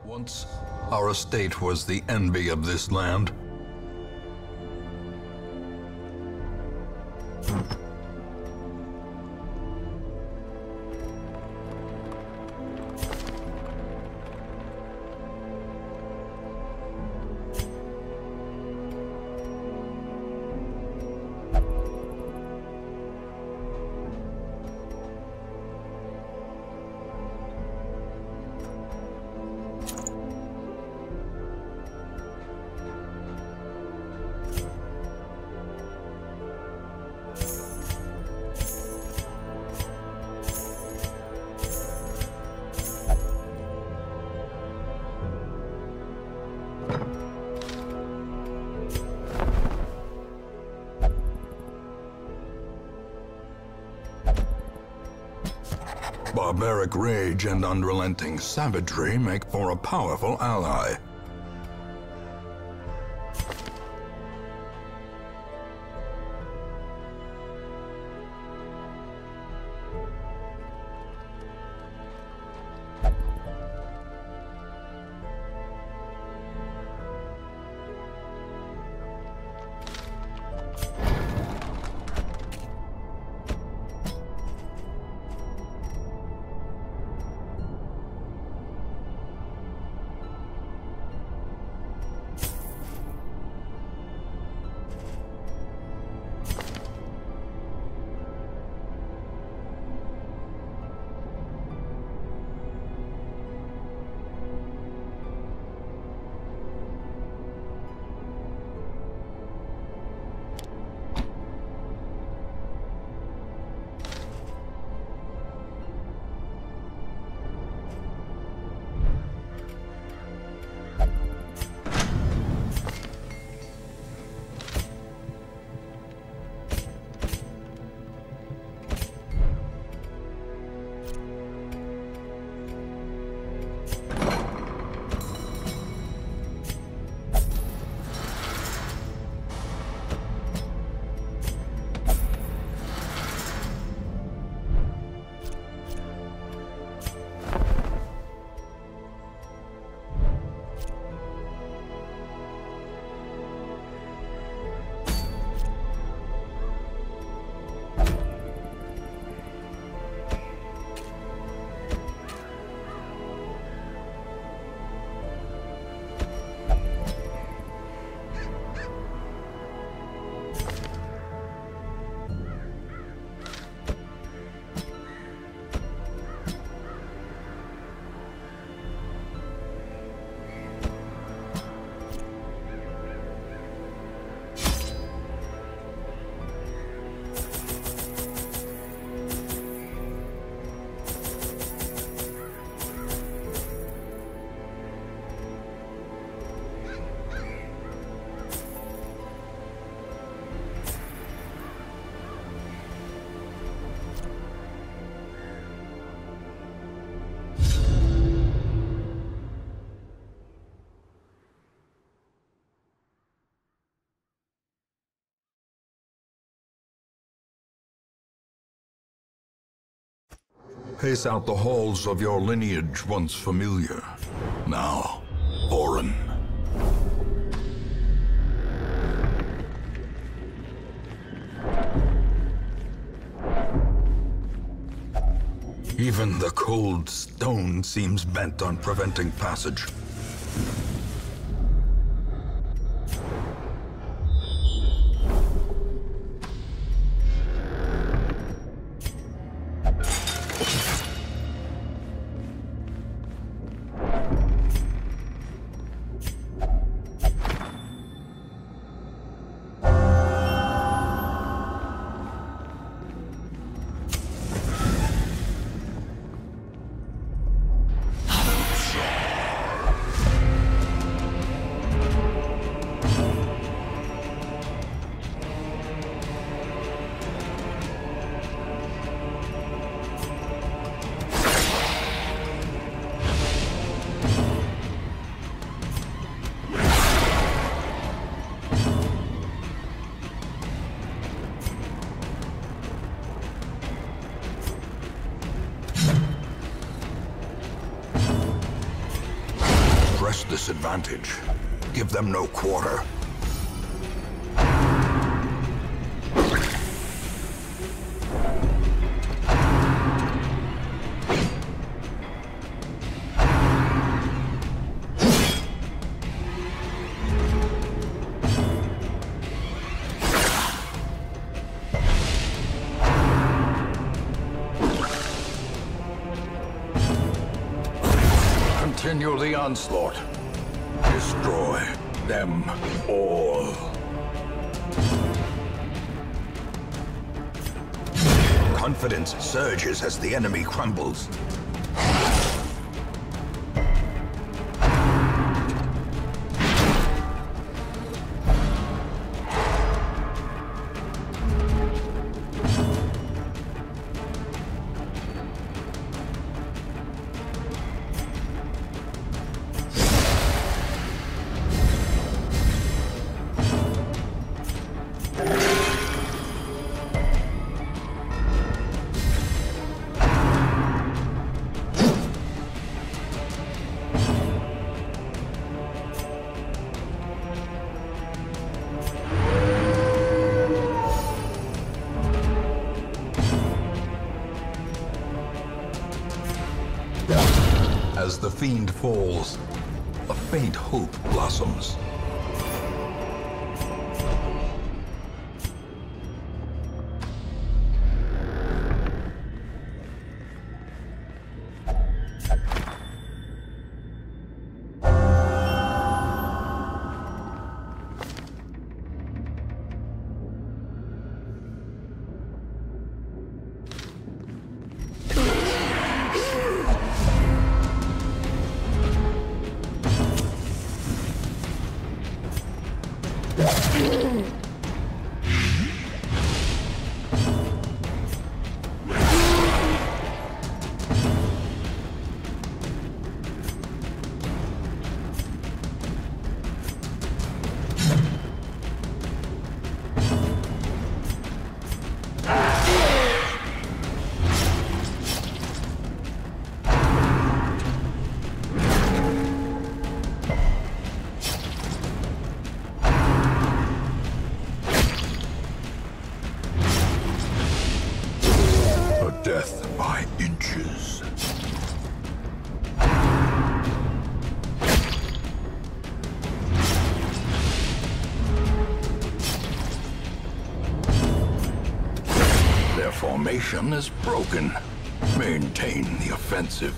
Once, our estate was the envy of this land. Barbaric rage and unrelenting savagery make for a powerful ally. Pace out the halls of your lineage once familiar, now foreign. Even the cold stone seems bent on preventing passage. press this advantage. Give them no quarter. Continue the onslaught. Destroy them all. Confidence surges as the enemy crumbles. As the fiend falls, a faint hope blossoms. Death by inches. Their formation is broken. Maintain the offensive.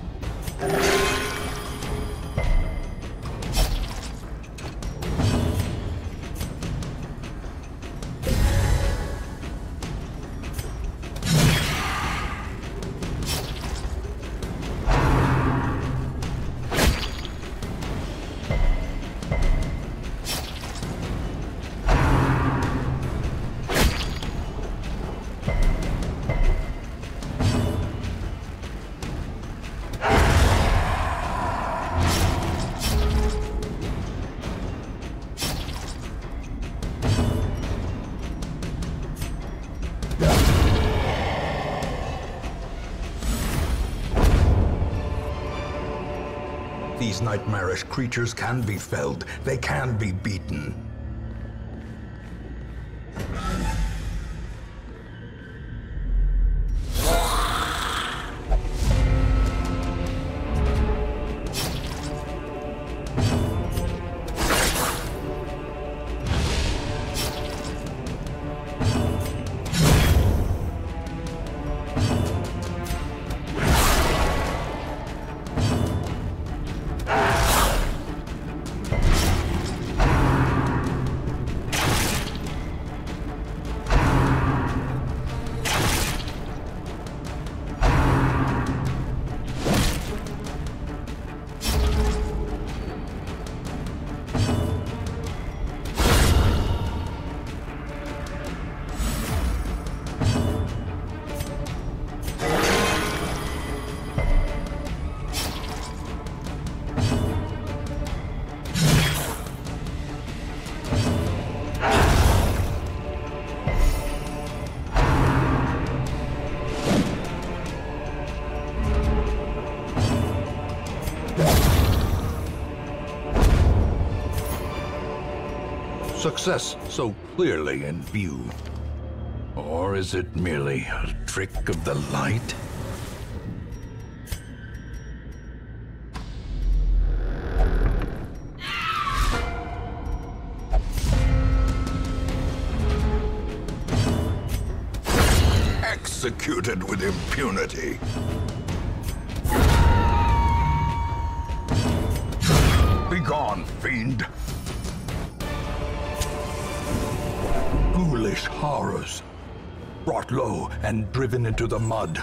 These nightmarish creatures can be felled. They can be beaten. Success so clearly in view. Or is it merely a trick of the light? Executed with impunity. Begone, fiend! Ghoulish horrors, brought low and driven into the mud.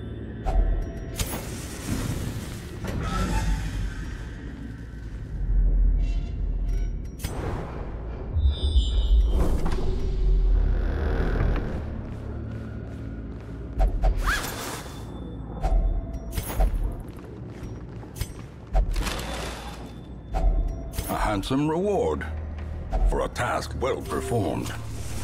A handsome reward for a task well performed.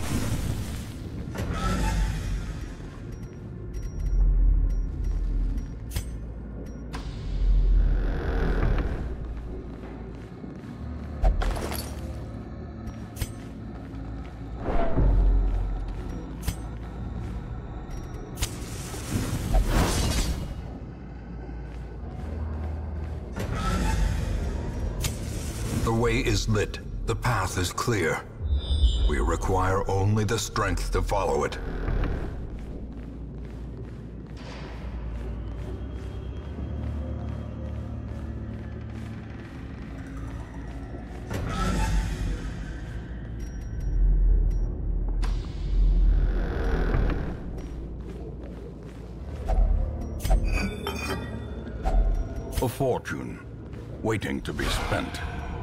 The way is lit. The path is clear. We require only the strength to follow it. A fortune, waiting to be spent.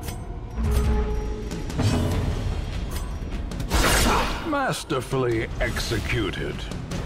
Masterfully executed.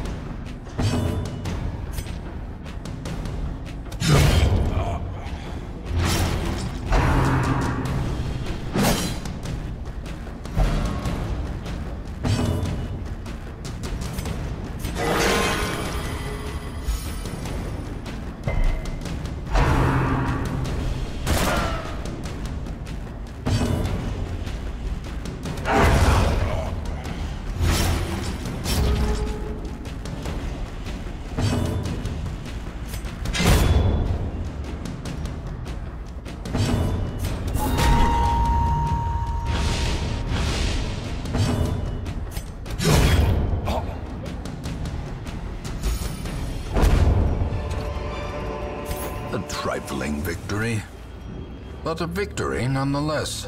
A trifling victory, but a victory nonetheless.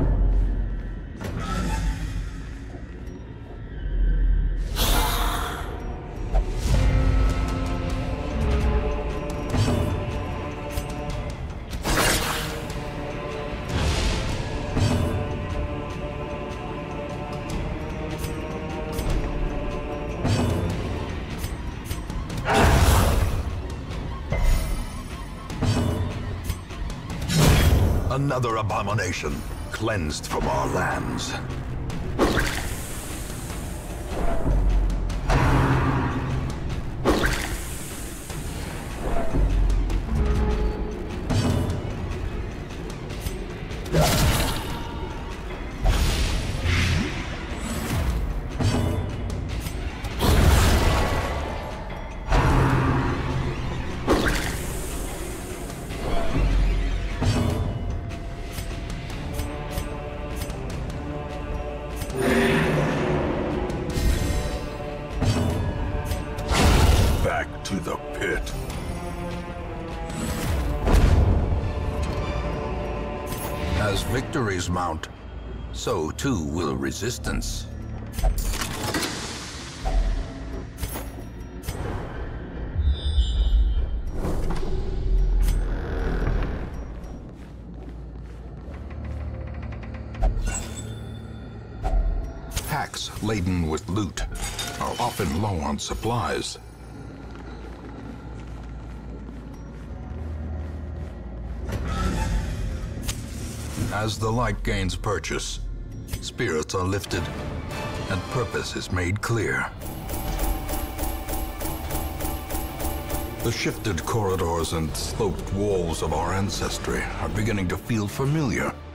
Another abomination cleansed from our lands. Back to the pit. As victories mount, so too will resistance. Packs laden with loot are often low on supplies. As the light gains purchase, spirits are lifted and purpose is made clear. The shifted corridors and sloped walls of our ancestry are beginning to feel familiar.